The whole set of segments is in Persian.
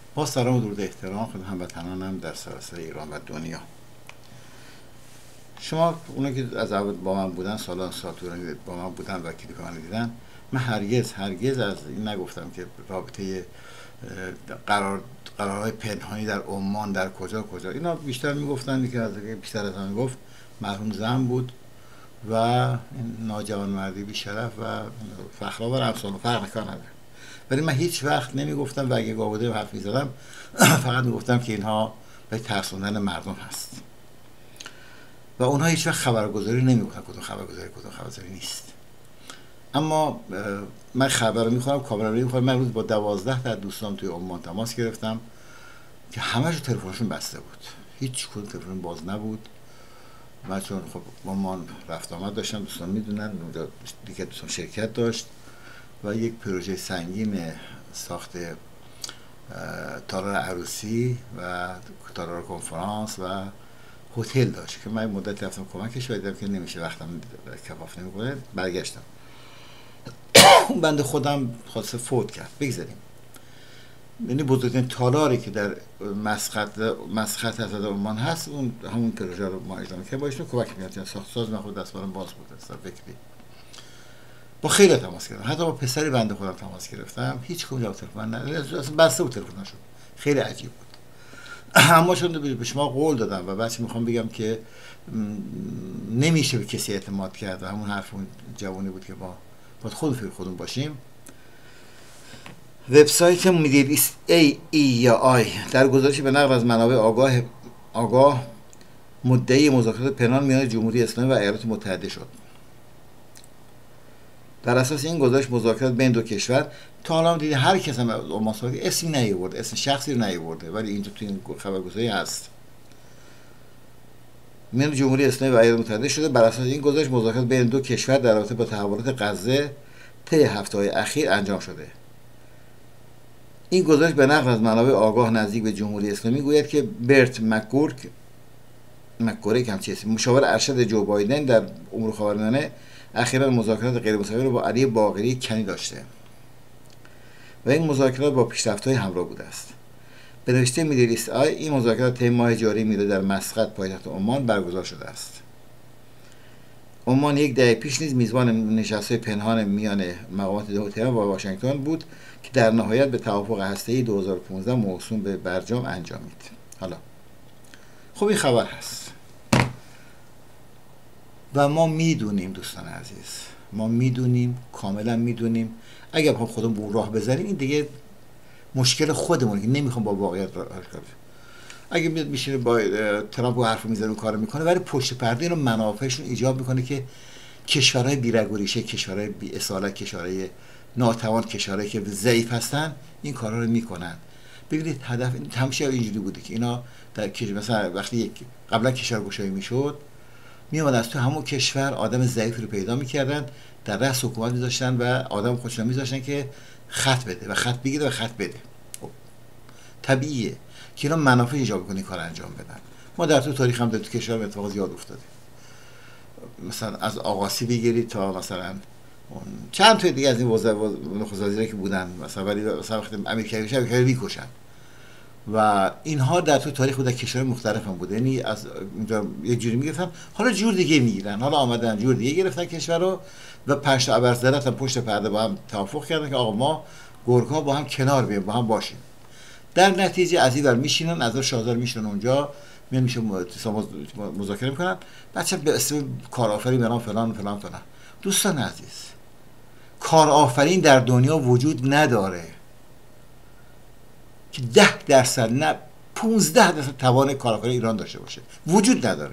با سلام و درود احترام خدمت هموطنانم در سراسر ایران و دنیا. شما اونا که از اول با من بودن، سالان سال با من بودن و کلیپ من دیدن، من هرگز از این نگفتم که رابطه قرارهای پنهانی در عمان در کجا اینا بیشتر میگفتن که بیشتر از من گفت مرحوم زن بود و این ناجوانمردی بی شرف و فخرآور امثال فرق نکن نداره. ولی من هیچ وقت نمیگفتم و اگه گاوده حرف میزدم فقط میگفتم که اینها به ترسوندن مردم هست و اونها هیچ وقت خبرگزاری نمیکنن کدوم خبرگزاری نیست. اما من خبر رو میخوام، کاملا رو میخوام. من روز با 12 تا دوستام توی عمان تماس گرفتم که همه‌شون تلفنشون بسته بود، هیچ کدوم تلفن باز نبود. من چون خب عمان رفت آمد داشتم، دوستان میدونن اونجا دیگه دوستان شرکت داشت و یک پروژه سنگین ساخت تالار عروسی و تالار کنفرانس و هتل داشت که من مدت رفتم کمکش و دیدم که نمیشه، وقتم کفاف نمیکنه. برگشتم. اون بنده خودم خاصه فوت کرد. بگذاریم، یعنی بزرگترین تالاری که در مسقط از عمان هست، اون همون پروژه رو ما اجرا می‌کردیم، با ایشون کمک می‌کردیم. ساخت ساز من خود دستمالم باز بود، فکری با خیلی تماس گرفتم، حتی با پسری بنده خودم تماس گرفتم، هیچ کدوم جواب تلفن نداد، اصلا بسته بود تلفنشون. خیلی عجیب بود. اما چون به شما قول دادم و بعدش میخوام بگم که نمیشه به کسی اعتماد کرد و همون حرف اون جوانی بود که باید خودمون باشیم. وبسایت میدل ایست AEI در گزارشی به نقل از منابع آگاه مدعی مذاکرات پنهان میان جمهوری اسلامی و ایالات متحده شد. در اساس این گزارش مذاکرات بین دو کشور، تا حالا دیدید هر کس هم عمان صحبت اسمی نیاورده، اسم شخصی رو نیاورده، ولی اینجا تو این خبرگزاری هست، میان جمهوری اسلامی و ایالات متحده شده. بر اساس این گزارش مذاکرات بین دو کشور در رابطه با تحولات غزه طی هفته‌های اخیر انجام شده. این گزارش به نقل از منابع آگاه نزدیک به جمهوری اسلامی گوید که برت مک‌گورک هم چیزی مشاور ارشد جو بایدن در امور خاورمیانه اخیراً مذاکرات غیر مستقیم رو با علی باقری کنی داشته و این مذاکرات با پیشرفت‌های همراه بوده است. به نوشته میدل ایست آی، این مذاکرات طی ماه جاری میلادی در مسقط پایتخت عمان برگزار شده است. عمان یک دهه پیش نیز میزبان نشست‌های پنهان میان مقامات تهران و واشنگتن بود که در نهایت به توافق هسته‌ای 2015 موسوم به برجام انجامید. حالا خب این خبر هست و ما میدونیم دوستان عزیز، ما میدونیم، کاملا میدونیم. اگر بخوام خودمون به اون راه بذاریم این دیگه مشکل خودمونه که نمیخوام با واقعیت راه کنم. اگه میاد میشینه با ترامپ و حرف میزنه و کار میکنه، ولی پشت پرده اینو منافعشون ایجاب میکنه که کشورهای بی‌رگ و ریشه، کشورهای بی اصالت، کشورهای ناتوان، کشورهایی که ضعیف هستن این کارا رو میکنن. ببینید هدف همیشه اینجوری بوده که اینا در کشور، مثلا وقتی قبلا کشورگشایی میشد، میومدن از تو همون کشور آدم ضعیف رو پیدا میکردن، در رأس حکومت میذاشتن و آدم خودشون میذاشتن که خط بده و خط بگیره و خط بده. خب طبیعیه که اینا منافع ایجاب کنه کار انجام بدن. ما در تو تاریخ هم در تو کشور اتفاق زیاد افتاده، مثلا از آقاسی بگیرید تا مثلا چند تا دیگه از این نخست وزیرایی که بودن، مثلا ولی مثلا وقتی امریکایی میشه امریکایی میکشن و اینها در تو تاریخ در کشور مختلف هم بوده. یعنی از اینجا یه جوری میگفتن، حالا جور دیگه میگیرن، حالا آمدن جور دیگه گرفتن کشور رو و پنج تا ابرزدرت هم پشت پرده با هم توافق کردن که آقا ما گورکا با هم کنار بیایم، با هم باشیم. در نتیجه از این ور میشینن، از اون شاهزاده میشینن اونجا، میشه مذاکره میکنن، بچه به اسم کارآفرین برام فلان. دوستان عزیز، کارآفرین در دنیا وجود نداره که 10% نه 15% توان کارآفرین ایران داشته باشه، وجود نداره.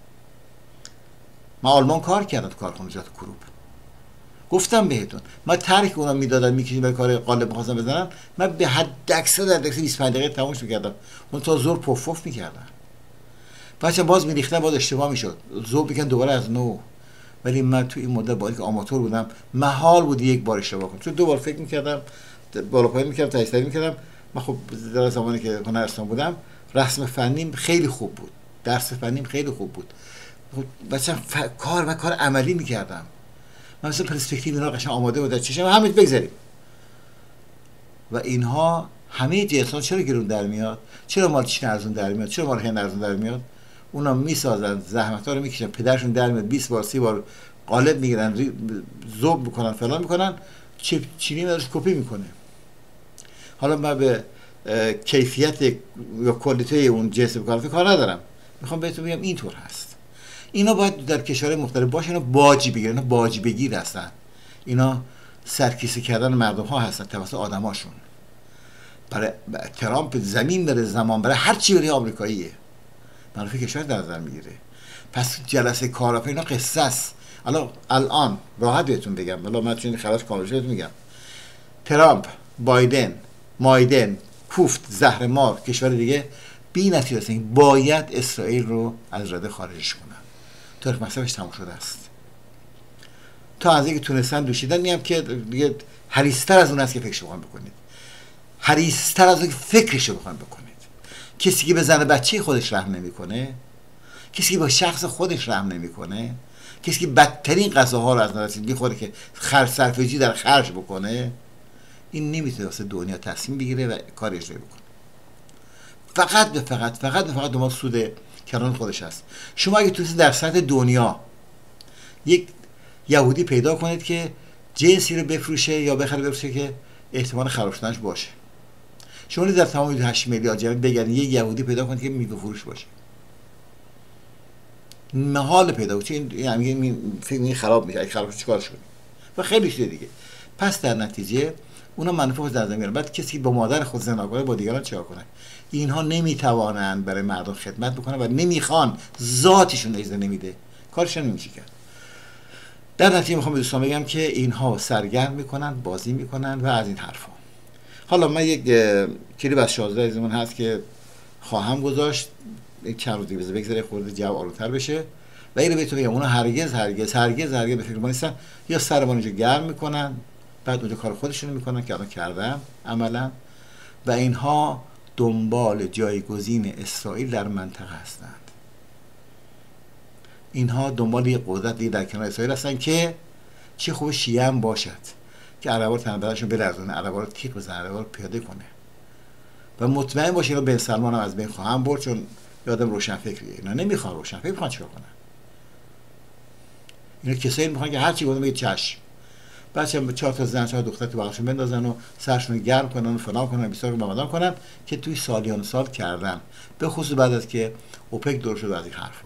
من آلمان کار کردم تو کارخونه جات کروب، گفتم بهتون من ترک اونا میدادن میکشیدن برای کار قالب می‌خواستن بزنن، من به حد اکثر در 25 دقیقه تمومش میکردم، اون تا زور پف میکردن، بچه باز میریختن، باز اشتباه میشد، زور بکن دوباره از نو. ولی من تو این مدت با اینکه آماتور بودم محال بود یک بار اشتباه کنم، چون دو بار فکر میکردم، بالا پایین میکردم، تجزیه میکردم. من خب در زمانی که هنرستان بودم رسم فنیم خیلی خوب بود، درس فنیم خیلی خوب بود، بچه کار عملی میکردم. من مثلا پرسپکتیو اینا قشنگ آماده بود در چشم، همین بگذاریم. و اینها همه جنسان چرا گرون در میاد؟ چرا مال چین ارزون در میاد؟ چرا مال هند ارزون در میاد؟ اونا میسازن، زحمت‌ها رو میکشن، پدرشون در میاد 20 بار 30 بار قالب میگیرن، ذوب میکنن، فلان میکنن، چینی ازش کپی میکنه. حالا من به کیفیت یا کوالیته اون جنس کار کار ندارم، میخوام بهتون بگم اینطور هست. اینا باید در کشورهای مختلف باشه، اینا باجی بگیرن، اینا باجی بگیر هستن، اینا سرکیسه کردن مردم ها هستن توسط آدماشون. برای ترامپ زمین بره، زمان بره، هر چی بره آمریکاییه، منافع کشور در نظر میگیره. پس جلسه کاراپا اینا قصه است. الان راحت بهتون بگم، والا من چون خبرش کامل شده میگم، ترامپ، مایدن، کوفت، زهر مار، کشور دیگه بی نتیجه هستن، باید اسرائیل رو از رده خارجش کنن. تاریخ مصرفش تموم شده است. تا از اینکه تونستن دوشیدن، میگم که دیگه حریص‌تر از اون است که فکرشو بخواید بکنید، حریص‌تر از اون که فکرشو بخواید بکنید. کسی که به زن بچه خودش رحم نمیکنه، کسی که با شخص خودش رحم نمیکنه، کسی که بدترین غذاها رو از نظر میخوره که صرفه‌جویی در خرج بکنه، این نمیتونه واسه دنیا تصمیم بگیره و کار اجرایی بکنه. فقط دنبال سود کران خودش هست. شما اگه توی در سطح دنیا یک یهودی پیدا کنید که جنسی رو بفروشه یا بفروشه که احتمال خراب شدنش باشه، شما در تمام 8 میلیارد جمعیت بگردید یک یهودی پیدا کنید که میوه فروش باشه، محال پیدا باشه. این فکر خراب میشه، اگه خراب شد چیکارش کنید؟ و خیلی چیز دیگه. پس در نتیجه اونا منافع خود در نظر میگیرن. بعد کسی با مادر خود زنا کنه با دیگران چیکار کنه؟ اینها نمیتوانند برای مردم خدمت بکنن و نمیخوان، ذاتشون اجازه نمیده، کارشون نمیشه کرد. در نتیجه میخوام به دوستان بگم که اینها سرگرم میکنن، بازی میکنن و از این حرفا. حالا من یک کلیپ از 16 زمان هست که خواهم گذاشت، یک چند روز دیگه بگذاره خورده جو آرومتر بشه و اینو بهتون بگم اونا هرگز به فکر ما نیستن، یا سرمون اونجا گرم میکنن، بعد اونجا کار خودشون میکنن که الان کردن عملا، و اینها دنبال جایگزین اسرائیل در منطقه هستند. اینها دنبال یک قدرتی در کنار اسرائیل هستن که چه خوب شیعه هم باشد که عربا رو تنبلشون بلرزونه، عربا رو تیغ بزنه، عربا رو پیاده کنه. و مطمئن باشین اینا بن سلمان هم از بین خواهم برد، چون یادم روشن فکریه. اینا نمیخوان روشن فکر، میخوان چیکار کنن؟ اینا کسایی میخوان که هر چی گفتم بگید چشم. بعد 4 تا زن 4 دختر تو بغلشون بندازن و سرشون رو گرم کنن و فلان کنن، بیسار رمضان کنن که توی سالیان سال کردن، به خصوص بعد از که اوپک دور شد از این حرفا.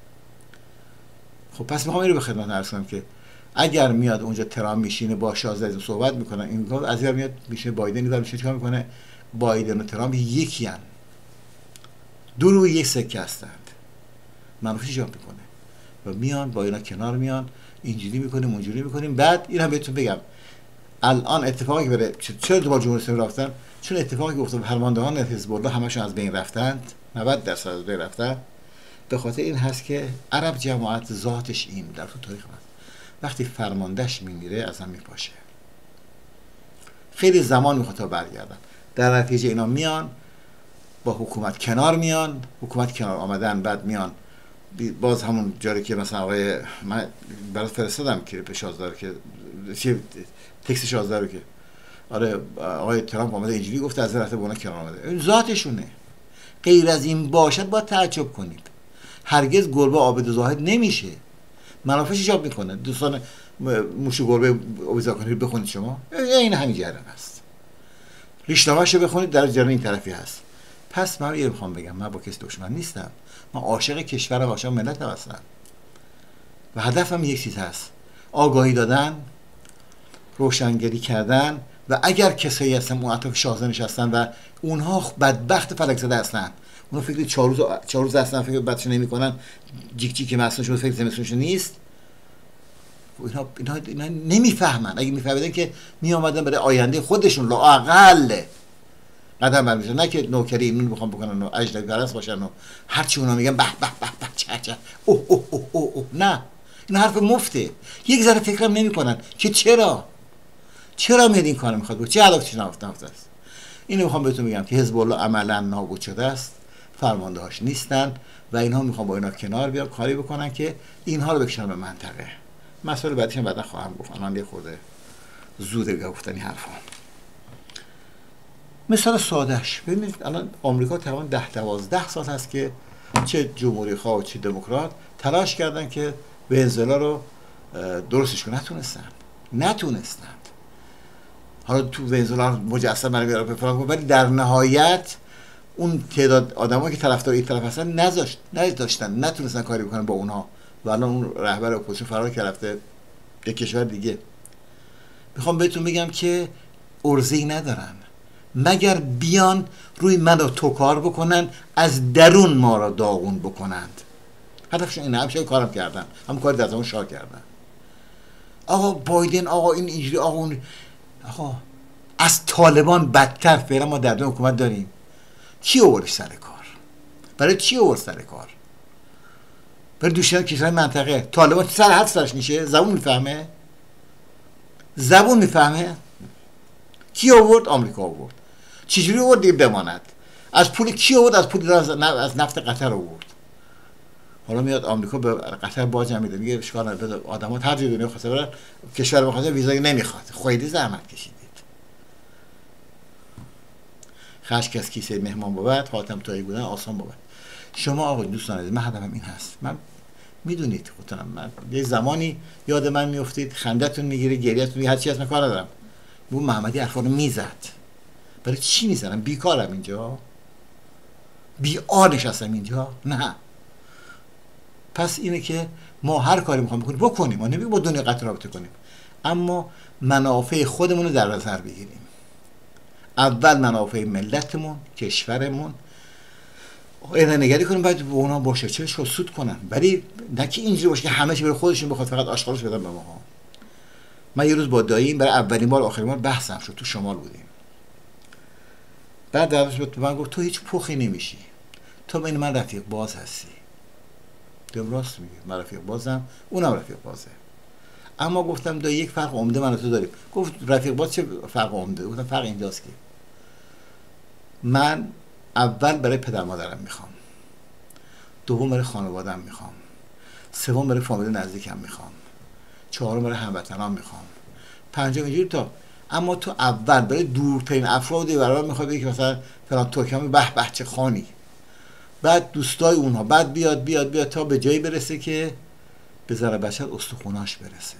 خب پس میخوام اینو به خدمت عرض کنم که اگر میاد اونجا ترامپ میشینه با شاهزاده صحبت میکنن، این از اگر میاد میشه بایدن، میاد میشه چیکار میکنه؟ بایدن و ترامپ یکی ان، دو روی یک سکه هستند، منافعش ایجاد میکنه و میان با اینا کنار میان، اینجوری میکنیم اونجوری میکنیم. بعد این هم بهتون بگم الان اتفاقی که بره، چرا دوباره جمهوری اسلامی رفتن؟ چون اتفاقی که افتاد فرماندهان حزب الله همشون از بین رفتند، 90% از بین رفتن. به خاطر این هست که عرب جماعت ذاتش این در تو تاریخ هست، وقتی فرماندهش میمیره از هم میپاشه، خیلی زمان میخواد تا برگردن. در نتیجه اینا میان با حکومت کنار میان، حکومت کنار آمدن، بعد میان باز همون جاری که مثلا آقای من برات فرستادم که به شازدار که تکست شازدار که آره آقای ترامپ اومده اینجوری گفته از رفته با اونا کنار آمده، این ذاتشونه. غیر از این باشد باید تعجب کنید. هرگز گربه عابد زاهد نمیشه، منافعش ایجاب میکنه. دوستان موش گربه آویزا کنید بخونید شما، این همین جریان هست. ریشنامه‌شو بخونید در جریان این طرفی هست. پس من میخوام بگم من با کسی دشمن نیستم، من عاشق کشور و عاشق ملت هستم و هدفم یک چیز هست: آگاهی دادن، روشنگری کردن. و اگر کسایی هستن اون اطراف شاهزاده نشستن و اونها بدبخت فلک زده هستن، اونها فکر 4 روز هستن، فکر بعدش نمیکنن، جیک جیک مسئولشون فکر زمستونش نیست. اینا نمیفهمن. اگه میفهمیدن که می اومدن برای آینده خودشون لااقل قدم برمی‌دارن، نه که نوکری اینو میخوام بکنن و اجنبی پرست باشن و هر چی اونا میگن به به به به چه اوه اوه اوه اوه. نه، این حرف مفته. یک ذره فکرم نمیکنن که چرا میاد این کارو میخواد، چه هدفش نافته است. اینو میخوام بهتون بگم که حزب الله عملا نابود شده است، فرماندهاش نیستن و اینها میخوان با اینا کنار بیان، کاری بکنن که اینها رو بکشن به منطقه. مسئله بعدش هم بعدا خواهم گفت، من یه خورده زوده گفتن این حرفا. مثال سادهش ببینید الان آمریکا تقریبا 10-12 سال هست که چه جمهوری خواه و چه دموکرات تلاش کردن که ونزوئلا رو درستش کنن، نتونستن. حالا تو ونزوئلا مجسم برای بیاره بفرام، ولی در نهایت اون تعداد آدمایی که طرفدار این طرف هستن نذاشتن، نتونستن کاری بکنن با اونها و الان اون رهبر اپوزیسیون فرار کرده رفته یک کشور دیگه. میخوام بهتون بگم که ارزه‌ای ندارن مگر بیان روی من و تو کار بکنن، از درون ما را داغون بکنند. هدفشون اینه، همیشه کارم کردن، هم کار در زمان شاه کردن. آقا بایدن، آقا این اینجوری، آقا اون، آقا از طالبان بدتر فعلا ما در دنیا حکومت داریم. کی آوردش سر کار؟ برای چی آورد سر کار؟ برای دوشیدن کشورهای منطقه. طالبان سر حد سرش میشه؟ زبون میفهمه؟ کی آورد؟ آمریکا آورد. چجوری آورد دیگه بماند؟ از پول کی آورد؟ از پول از نفت قطر آورد. حالا میاد آمریکا به قطر باج میده، میگه اشکال نداره، آدم‌ها هر جای دنیا خواسته برن، کشور بخواسته ویزا نمیخواد. خیلی زحمت کشیدید. خشک از کیسه مهمان بود، حاتم طایی بودن آسان بود. شما آقا دوستان عزیز، من هدفم این هست. من میدونید خودتونم، من یه زمانی یاد من میافتید، خندتون میگیره، گریه‌تون میگیره، هر چی هست من کار ندارم. بو محمدی حرفا رو میزد. برای چی میزنم؟ بیکارم اینجا؟ بی‌آر نشستم اینجا؟ نه. پس اینه که ما هر کاری میخوایم بکنیم، ما نمیگیم با دنیا قطع رابطه کنیم، اما منافع خودمون رو در نظر بگیریم. اول منافع ملتمون، کشورمون نگری کنیم، بعد به اونا باشه چشم سود کنن. ولی نه که اینجوری باشه که همه چی برای خودشون بخواد فقط آشغالش بدن به ما. من یه روز با داییم برای اولین بار آخرین بار بحثم شد، تو شمال بودیم. بعد درش به من گفت تو هیچ پخی نمیشی، تو بین من رفیق باز هستی. دم راست میگه، من رفیق بازم، اونم رفیق بازه. اما گفتم دایی یک فرق عمده من و تو داریم. گفت رفیق باز چه فرق عمده؟ گفتم فرق اینجاست که من اول برای پدر مادرم میخوام، دوم برای خانواده‌ام میخوام، سوم برای فامیل نزدیکم میخوام، چهارم برای هموطنام میخوام، پنجم اینجوری تا. اما تو اول برای دورترین افرادی برای میخوای بگی که مثلا فلان ترکیه به به چه خانی، بعد دوستای اونها، بعد بیاد تا به جایی برسه که به ذره بشر استخوناش برسه.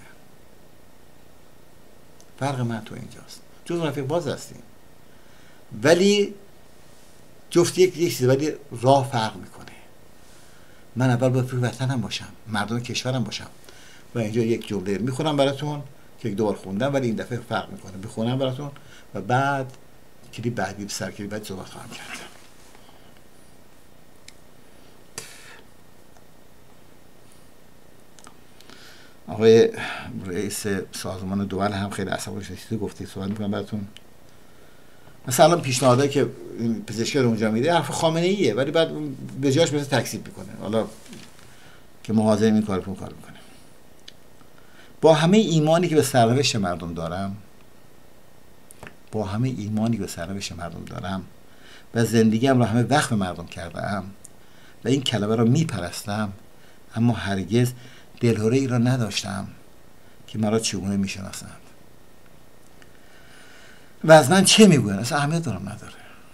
فرق من تو اینجاست. جز رفیق باز هستیم، ولی جفت یک چیز، ولی راه فرق میکنه. من اول باید فکر وطنم باشم، مردم کشورم باشم. و اینجا یک جمله میخونم براتون که یک دوبار خوندم، ولی این دفعه فرق میکنه. بخونم براتون و بعد کلیپ بعدی سر کلیپ بعد صحبت خواهم کرد. آقای رئیس سازمان دول هم خیلی عصبانی شده، گفته صحبت میکنم براتون. مثلا پیشنهادایی که پزشکی رو اونجا میده حرف خامنه ایه، ولی بعد به جاش مثلا تکذیب میکنه. حالا که مواظب این کار میکنه. با همه ایمانی که به سرنوشت مردم دارم، و زندگیم رو همه وقف مردم کردم و این کلمه رو میپرستم، اما هرگز دلهره ای را نداشتم که مرا چگونه میشناسند و از من چه میگوین. اصلا اهمیت دارم نداره،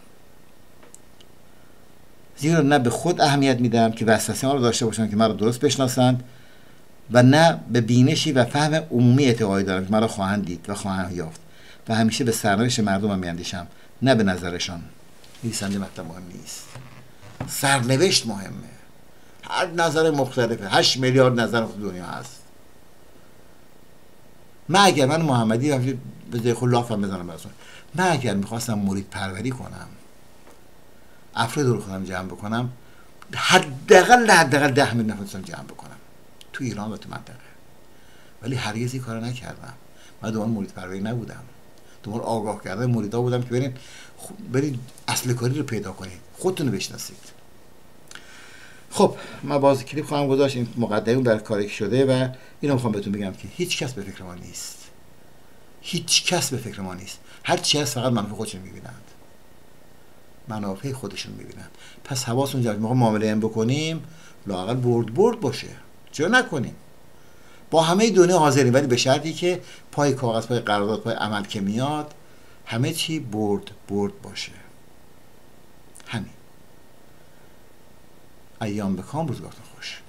زیرا نه به خود اهمیت میدم که وسوسه ما رو داشته باشند که مرا درست بشناسند و نه به بینشی و فهم عمومی اعتقادی دارم که مرا خواهند دید و خواهند یافت و همیشه به سرنوشت مردم میاندیشم، نه به نظرشان. نویسنده مطلب مهم نیست، سرنوشت مهمه. هر نظر مختلفه، 8 میلیارد نظر تو دنیا هست. من اگر من محمدی به جای خود لافم بزنم براتون، من اگر میخواستم مرید پروری کنم، افراد رو خودم جمع بکنم، حداقل 10 میلیون نفر جمع بکنم تو ایران و تو منطقه، ولی هرگز این کارو نکردم. من دنبال مرید پروری نبودم، دنبال آگاه کردن مریدا بودم که برین اصل کاری رو پیدا کنید، خودتون رو بشناسید. خب من باز کلیپ خواهم گذاشت، این مقدمه برای کاری که شده و اینو میخوام بهتون بگم که هیچ کس به فکر ما نیست، هر چی هست فقط منافع خودشون میبینند. پس حواسون جمع، موقع معامله هم بکنیم لااقل برد باشه، چرا نکنیم. با همه دنیا حاضریم، ولی به شرطی که پای کاغذ، پای قرارداد، پای عمل که میاد همه چی برد باشه. همین. ایام بکام، روزگارتون خوش.